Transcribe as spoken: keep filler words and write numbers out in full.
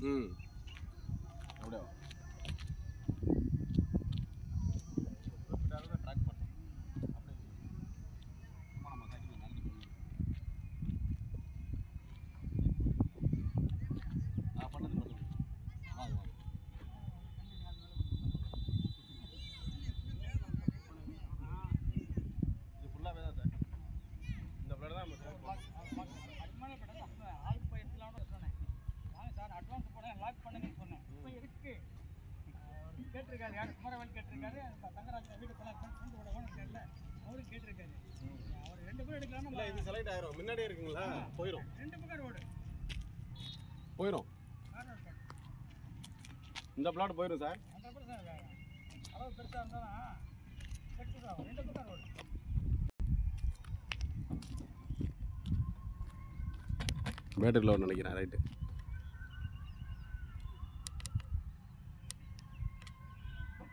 ம் அப்படியே ட்ராக் பண்ண அப்படியே நம்ம சைக்கிள் நடந்து ஆ பண்ணது பண்ணுது வாங்க வாங்க இது ஃபுல்லாகவே தான் சார் இந்த பிளேட் தான் நம்ம ஆள் போய் எடுத்துலாம்னு சொன்னேன். வாங்க சார் அட்வான்ஸ் போட லாக் பண்ணுங்கன்னு சொன்னேன். இப்போ இருக்கு கேட்டிருக்காரு, யார் குமரவேல் கேட்டிருக்காரு, தங்கராஜ் வீடு ஃப்ரெண்டு கூட ஓனர் கேட்கல அவரும் கேட்டிருக்காரு. அவர் ரெண்டு பேரும் எடுக்கலாம்னு இல்லை இது செலக்ட் ஆயிரும் முன்னாடியே இருக்குங்களா போயிடும் ரெண்டு பக்கம் ரோடு போயிடும் இந்த பிளாட் போயிடும் சார் அந்த பக்கம் சார் அளவு பெருசாக இருந்தாலும் எடுத்துக்கலாம் ரெண்டு பக்கம் ரோடு பேட்டரியில் நினைக்கிறேன் ரைட்டு